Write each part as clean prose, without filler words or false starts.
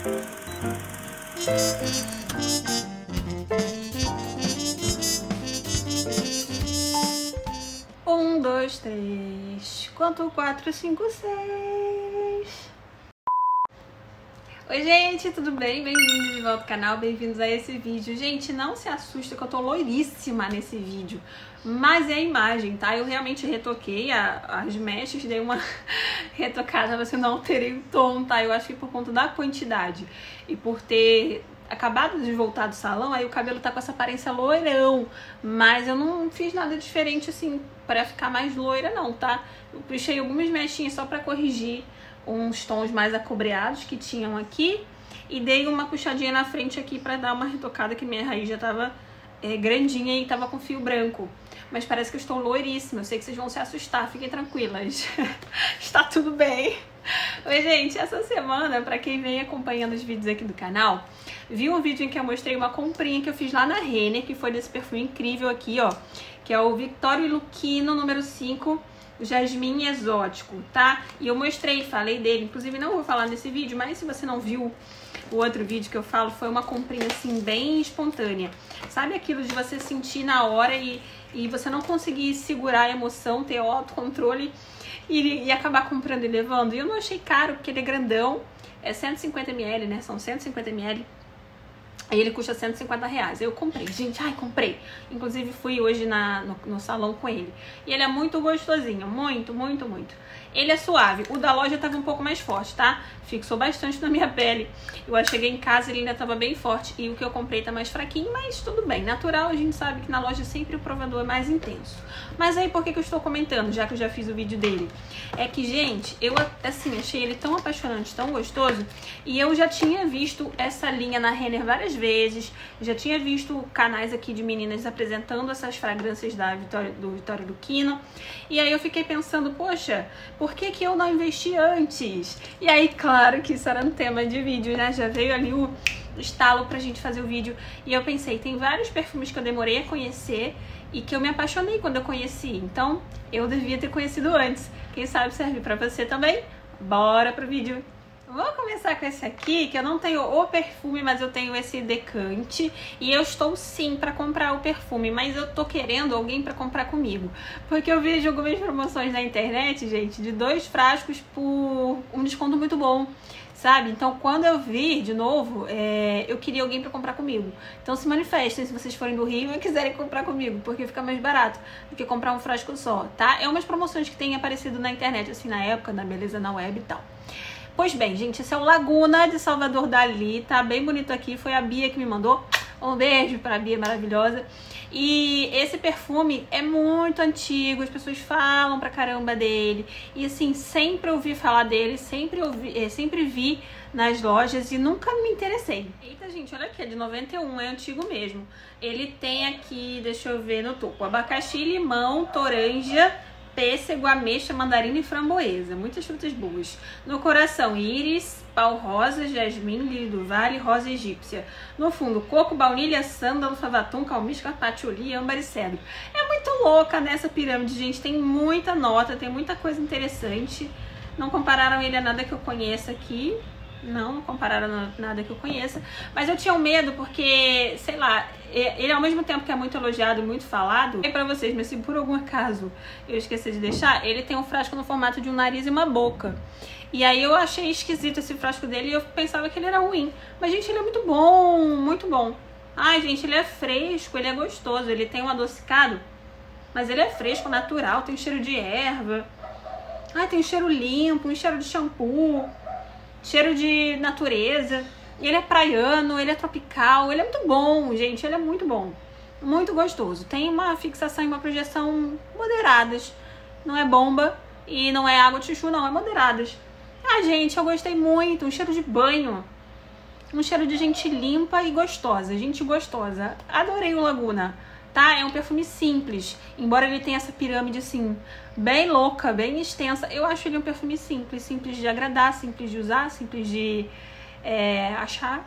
Um, dois, três, quanto? 4, 5, 6. Oi gente, tudo bem? Bem-vindos de volta ao canal, bem-vindos a esse vídeo. Gente, não se assusta que eu tô loiríssima nesse vídeo, mas é a imagem, tá? Eu realmente retoquei as mechas, dei uma retocada, mas eu não alterei o tom, tá? Eu acho que por conta da quantidade e por ter acabado de voltar do salão, aí o cabelo tá com essa aparência loirão, mas eu não fiz nada diferente assim pra ficar mais loira não, tá? Eu puxei algumas mechinhas só pra corrigir uns tons mais acobreados que tinham aqui e dei uma puxadinha na frente aqui pra dar uma retocada, que minha raiz já tava grandinha e tava com fio branco, mas parece que eu estou loiríssima. Eu sei que vocês vão se assustar, fiquem tranquilas. Está tudo bem. Oi gente, essa semana, pra quem vem acompanhando os vídeos aqui do canal, viu um vídeo em que eu mostrei uma comprinha que eu fiz lá na Renner, que foi desse perfume incrível aqui, ó, que é o Victoria Lucchino número 5 Jasmim Exótico, tá? E eu mostrei, falei dele, inclusive não vou falar nesse vídeo, mas se você não viu o outro vídeo que eu falo, foi uma comprinha assim bem espontânea. Sabe aquilo de você sentir na hora e você não conseguir segurar a emoção, ter autocontrole e acabar comprando e levando? E eu não achei caro, porque ele é grandão, é 150 ml, né? São 150 ml. Aí ele custa R$150. Eu comprei, gente, comprei. Inclusive fui hoje no salão com ele. E ele é muito gostosinho, muito, muito, muito. Ele é suave. O da loja tava um pouco mais forte, tá? Fixou bastante na minha pele. Eu cheguei em casa e ele ainda tava bem forte. E o que eu comprei tá mais fraquinho, mas tudo bem. Natural, a gente sabe que na loja sempre o provador é mais intenso. Mas aí por que eu estou comentando, já que eu já fiz o vídeo dele? É que, gente, eu assim, achei ele tão apaixonante, tão gostoso. E eu já tinha visto essa linha na Renner várias vezes. Já tinha visto canais aqui de meninas apresentando essas fragrâncias do Victoria Lucchino. E aí eu fiquei pensando, poxa, por que eu não investi antes? E aí, claro que isso era um tema de vídeo, né? Já veio ali o estalo pra gente fazer o vídeo. E eu pensei, tem vários perfumes que eu demorei a conhecer e que eu me apaixonei quando eu conheci. Então, eu devia ter conhecido antes. Quem sabe serve pra você também? Bora pro vídeo! Vou começar com esse aqui, que eu não tenho o perfume, mas eu tenho esse decante. E eu estou sim pra comprar o perfume, mas eu tô querendo alguém pra comprar comigo. Porque eu vejo algumas promoções na internet, gente, de 2 frascos por um desconto muito bom, sabe? Então, quando eu vir de novo, eu queria alguém pra comprar comigo. Então, se manifestem se vocês forem do Rio e quiserem comprar comigo, porque fica mais barato do que comprar um frasco só, tá? É umas promoções que têm aparecido na internet, assim, na época, na Beleza na Web e tal. Pois bem, gente, esse é o Laguna de Salvador Dali, tá bem bonito aqui, foi a Bia que me mandou. Um beijo pra Bia, maravilhosa. E esse perfume é muito antigo, as pessoas falam pra caramba dele. E assim, sempre ouvi falar dele, sempre vi nas lojas e nunca me interessei. Eita, gente, olha aqui, é de 91, é antigo mesmo. Ele tem aqui, deixa eu ver no topo, abacaxi, limão, toranja, pêssego, ameixa, mandarina e framboesa. Muitas frutas boas. No coração, íris, pau rosa, jasmim, lírio do vale, rosa egípcia. No fundo, coco, baunilha, sândalo, favatum, calmisca, patchouli, âmbar e cedro. É muito louca nessa pirâmide, gente. Tem muita nota, tem muita coisa interessante. Não compararam ele a nada que eu conheça aqui. Não compararam a nada que eu conheça. Mas eu tinha um medo porque, sei lá, ele ao mesmo tempo que é muito elogiado e muito falado, é pra vocês, mas se por algum acaso eu esquecer de deixar, ele tem um frasco no formato de um nariz e uma boca. E aí eu achei esquisito esse frasco dele e eu pensava que ele era ruim. Mas, gente, ele é muito bom, muito bom. Ai, gente, ele é fresco, ele é gostoso, ele tem um adocicado, mas ele é fresco, natural, tem cheiro de erva. Ai, tem um cheiro limpo, um cheiro de shampoo, cheiro de natureza. Ele é praiano, ele é tropical, ele é muito bom, gente, ele é muito bom. Muito gostoso. Tem uma fixação e uma projeção moderadas. Não é bomba e não é água de chuchu, não, é moderadas. Ah, gente, eu gostei muito. Um cheiro de banho. Um cheiro de gente limpa e gostosa. Gente gostosa. Adorei o Laguna, tá? É um perfume simples. Embora ele tenha essa pirâmide, assim, bem louca, bem extensa. Eu acho ele um perfume simples. Simples de agradar, simples de usar, simples de achar.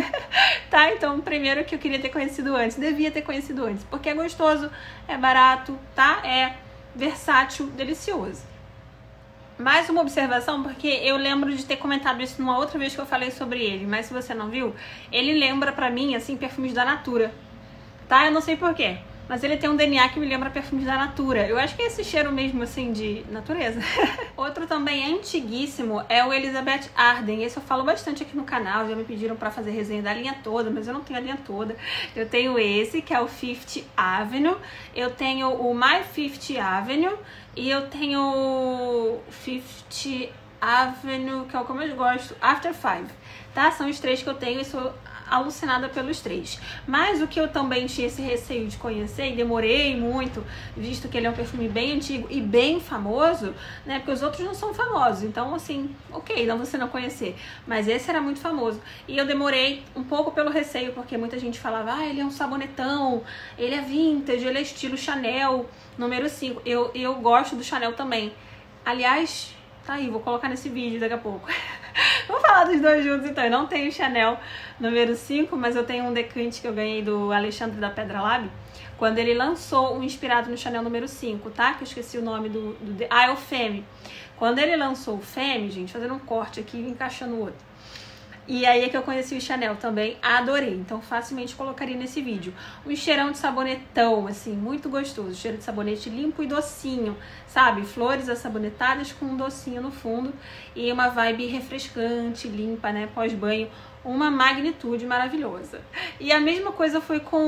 Tá? Então, primeiro que eu queria ter conhecido antes. Devia ter conhecido antes. Porque é gostoso, é barato, tá? É versátil, delicioso. Mais uma observação, porque eu lembro de ter comentado isso numa outra vez que eu falei sobre ele, mas se você não viu, ele lembra pra mim, assim, perfumes da Natura, tá? Eu não sei porquê, mas ele tem um DNA que me lembra perfumes da Natura. Eu acho que é esse cheiro mesmo, assim, de natureza. Outro também antiguíssimo é o Elizabeth Arden. Esse eu falo bastante aqui no canal, já me pediram pra fazer resenha da linha toda, mas eu não tenho a linha toda. Eu tenho esse, que é o Fifth Avenue, eu tenho o My Fifth Avenue, e eu tenho o Fifth Avenue, que é o que eu mais gosto, After Five, tá? São os três que eu tenho e sou alucinada pelos três. Mas o que eu também tinha esse receio de conhecer, e demorei muito, visto que ele é um perfume bem antigo e bem famoso, né? Porque os outros não são famosos, então assim, ok, não você não conhecer. Mas esse era muito famoso. E eu demorei um pouco pelo receio, porque muita gente falava, ah, ele é um sabonetão, ele é vintage, ele é estilo Chanel, número 5. Eu gosto do Chanel também. Aliás, tá aí, vou colocar nesse vídeo daqui a pouco. Vou falar dos dois juntos então. Eu não tenho Chanel número 5, mas eu tenho um decante que eu ganhei do Alexandre da Pedra Lab, quando ele lançou um inspirado no Chanel número 5, tá? Que eu esqueci o nome é o Femme. Quando ele lançou o Femme, gente, fazendo um corte aqui e encaixando o outro. E aí é que eu conheci o Chanel também, adorei. Então facilmente colocaria nesse vídeo. Um cheirão de sabonetão, assim, muito gostoso. Cheiro de sabonete limpo e docinho, sabe? Flores assabonetadas com um docinho no fundo. E uma vibe refrescante, limpa, né? Pós-banho. Uma magnitude maravilhosa. E a mesma coisa foi com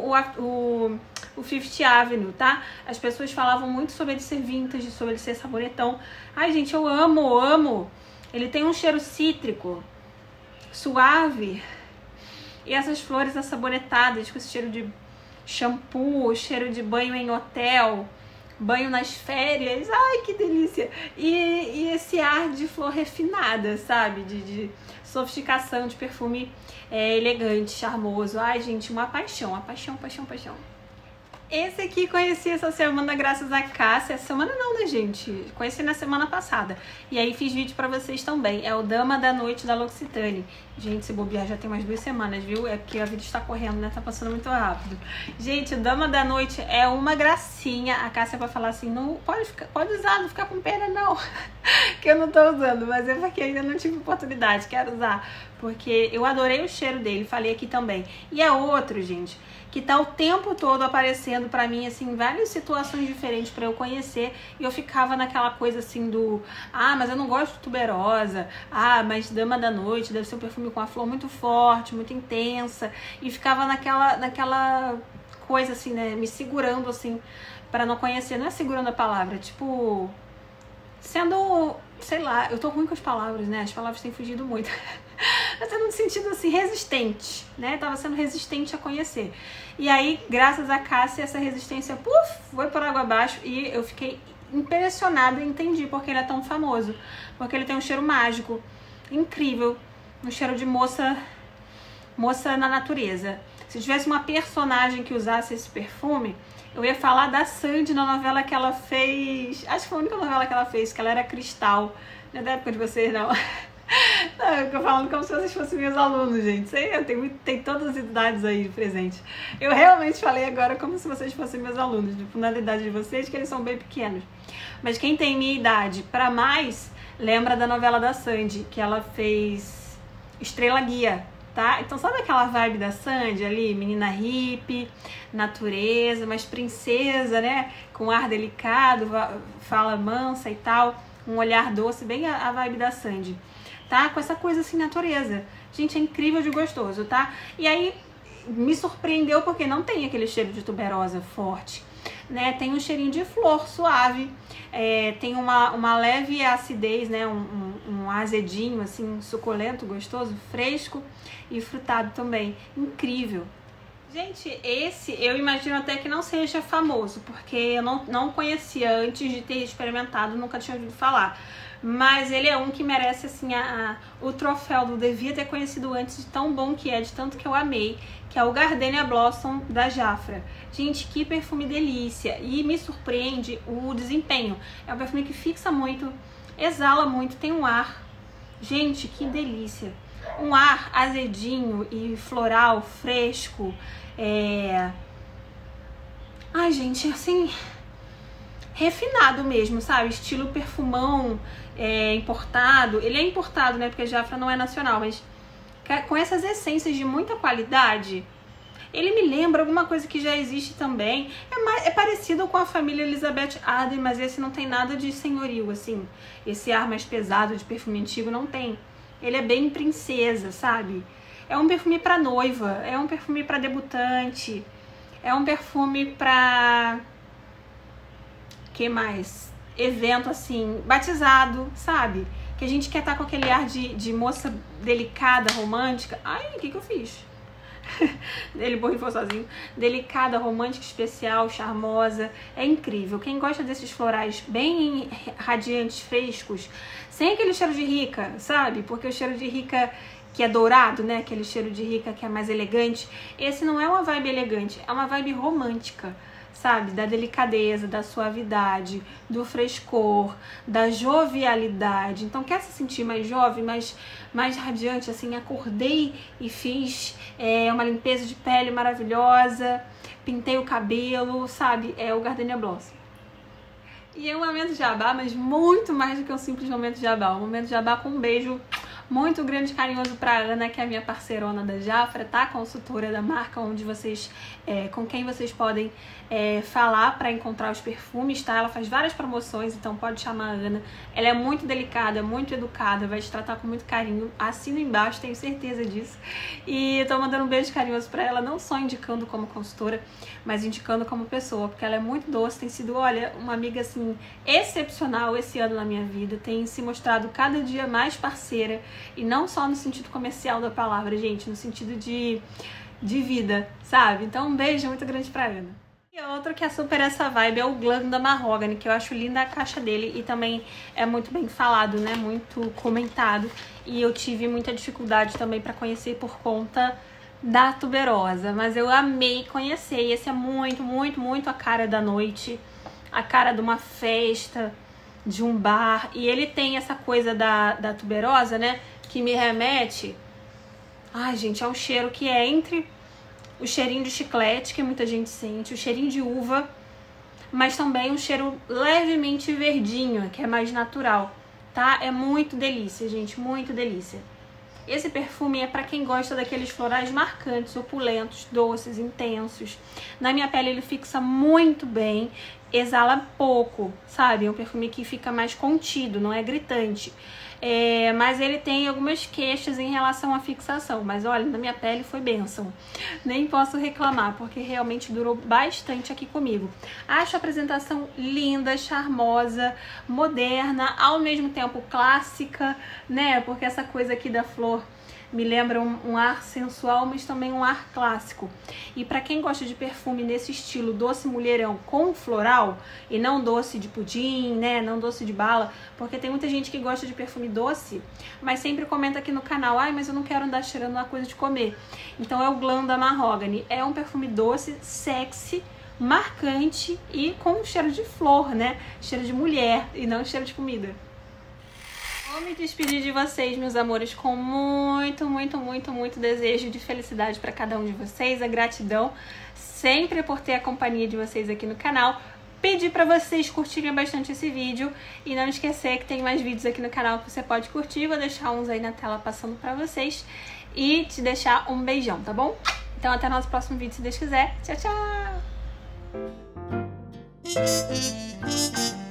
o Fifth Avenue, tá? As pessoas falavam muito sobre ele ser vintage, sobre ele ser sabonetão. Ai, gente, eu amo, amo. Ele tem um cheiro cítrico, suave, e essas flores assabonetadas com esse cheiro de shampoo, cheiro de banho em hotel, banho nas férias, ai que delícia, e esse ar de flor refinada, sabe, de sofisticação, de perfume elegante, charmoso. Ai gente, uma paixão, paixão. Esse aqui conheci essa semana graças a Cássia. Essa semana não, né, gente? Conheci na semana passada. E aí fiz vídeo pra vocês também. É o Dama da Noite da L'Occitane. Gente, se bobear já tem umas 2 semanas, viu? É porque a vida está correndo, né? Tá passando muito rápido. Gente, o Dama da Noite é uma gracinha. A Cássia vai falar assim, não pode usar, não ficar com pena não. Que eu não tô usando, mas é porque ainda não tive oportunidade. Quero usar, porque eu adorei o cheiro dele. Falei aqui também. E é outro, gente, que tá o tempo todo aparecendo pra mim, assim, em várias situações diferentes pra eu conhecer, e eu ficava naquela coisa, assim, mas eu não gosto de tuberosa, mas Dama da Noite deve ser um perfume com a flor muito forte, muito intensa, e ficava naquela coisa, assim, né, me segurando, assim, pra não conhecer, não é segurando a palavra, tipo, sendo, sei lá, eu tô ruim com as palavras, né, as palavras têm fugido muito. Mas no sentido assim, resistente, né? Tava sendo resistente a conhecer. E aí, graças a Cássia, essa resistência, foi por água abaixo, e eu fiquei impressionada e entendi porque ele é tão famoso. Porque ele tem um cheiro mágico, incrível, um cheiro de moça na natureza. Se tivesse uma personagem que usasse esse perfume, eu ia falar da Sandy na novela que ela fez, acho que foi a única novela que ela fez, que ela era Cristal. Não é da época de vocês, não. Não, eu tô falando como se vocês fossem meus alunos, gente. Sei, tem todas as idades aí presentes. Eu realmente falei agora como se vocês fossem meus alunos, na idade de vocês, que eles são bem pequenos. Mas quem tem minha idade pra mais, lembra da novela da Sandy, que ela fez Estrela Guia, tá? Então sabe aquela vibe da Sandy ali? Menina hippie, natureza, mas princesa, né? Com ar delicado, fala mansa e tal, um olhar doce, bem a vibe da Sandy. Tá? Com essa coisa assim, natureza. Gente, é incrível de gostoso, tá? E aí, me surpreendeu porque não tem aquele cheiro de tuberosa forte, né? Tem um cheirinho de flor suave, tem uma leve acidez, né? Um azedinho, assim, suculento, gostoso, fresco e frutado também. Incrível. Gente, esse eu imagino até que não seja famoso, porque eu não conhecia antes de ter experimentado, nunca tinha ouvido falar. Mas ele é um que merece, assim, o troféu do devia ter conhecido antes, de tão bom que é, de tanto que eu amei, que é o Gardenia Blossom da Jafra. Gente, que perfume delícia! E me surpreende o desempenho. É um perfume que fixa muito, exala muito, tem um ar. Gente, que delícia! Um ar azedinho e floral, fresco. Ai, gente, assim, refinado mesmo, sabe? Estilo perfumão importado. Ele é importado, né? Porque a Jafra não é nacional, mas com essas essências de muita qualidade. Ele me lembra alguma coisa que já existe também. É parecido com a família Elizabeth Arden, mas esse não tem nada de senhorio, assim. Esse ar mais pesado de perfume antigo não tem. Ele é bem princesa, sabe? É um perfume pra noiva, é um perfume pra debutante, é um perfume pra... que mais? Evento, assim, batizado, sabe? Que a gente quer estar com aquele ar de moça delicada, romântica. Ai, o que eu fiz? Ele borrifou sozinho. Delicada, romântica, especial, charmosa. É incrível. Quem gosta desses florais bem radiantes, frescos, sem aquele cheiro de rica, sabe? Porque o cheiro de rica que é dourado, né? Aquele cheiro de rica que é mais elegante. Esse não é uma vibe elegante, é uma vibe romântica, sabe? Da delicadeza, da suavidade, do frescor, da jovialidade. Então, quer se sentir mais jovem, mais radiante, assim, acordei e fiz uma limpeza de pele maravilhosa, pintei o cabelo, sabe? É o Gardenia Blossom. E é um momento de jabá, mas muito mais do que um simples momento de jabá. Um momento de jabá com um beijo muito grande e carinhoso pra Ana, que é a minha parceirona da Jafra, tá? Consultora da marca, onde vocês, com quem vocês podem falar para encontrar os perfumes, tá? Ela faz várias promoções, então pode chamar a Ana. Ela é muito delicada, muito educada, vai te tratar com muito carinho. Assina embaixo, tenho certeza disso. E tô mandando um beijo carinhoso pra ela, não só indicando como consultora, mas indicando como pessoa, porque ela é muito doce, tem sido, olha, uma amiga, assim, excepcional esse ano na minha vida, tem se mostrado cada dia mais parceira, e não só no sentido comercial da palavra, gente, no sentido de vida, sabe? Então um beijo muito grande pra Ana. E outro que é super essa vibe é o Glam da Mahogany, que eu acho linda a caixa dele e também é muito bem falado, né? Muito comentado. E eu tive muita dificuldade também pra conhecer por conta da tuberosa, mas eu amei conhecer. E esse é muito, muito, muito a cara da noite, a cara de uma festa, de um bar. E ele tem essa coisa da tuberosa, né? Que me remete... Ai, gente, é um cheiro que é entre o cheirinho de chiclete, que muita gente sente, o cheirinho de uva, mas também um cheiro levemente verdinho, que é mais natural, tá? É muito delícia, gente, muito delícia. Esse perfume é pra quem gosta daqueles florais marcantes, opulentos, doces, intensos. Na minha pele ele fixa muito bem, exala pouco, sabe? É um perfume que fica mais contido, não é gritante. Mas ele tem algumas queixas em relação à fixação. Mas olha, na minha pele foi bênção. Nem posso reclamar, porque realmente durou bastante aqui comigo. Acho a apresentação linda, charmosa, moderna, ao mesmo tempo clássica, né? Porque essa coisa aqui da flor me lembra um ar sensual, mas também um ar clássico. E pra quem gosta de perfume nesse estilo doce mulherão com floral, e não doce de pudim, né, não doce de bala, porque tem muita gente que gosta de perfume doce, mas sempre comenta aqui no canal, ai, mas eu não quero andar cheirando uma coisa de comer. Então é o Glam da Mahogany. É um perfume doce, sexy, marcante e com cheiro de flor, né, cheiro de mulher e não cheiro de comida. Vou me despedir de vocês, meus amores, com muito, muito, muito, muito desejo de felicidade para cada um de vocês, a gratidão sempre por ter a companhia de vocês aqui no canal. Pedir para vocês curtirem bastante esse vídeo e não esquecer que tem mais vídeos aqui no canal que você pode curtir. Vou deixar uns aí na tela passando para vocês e te deixar um beijão, tá bom? Então até o nosso próximo vídeo, se Deus quiser. Tchau, tchau!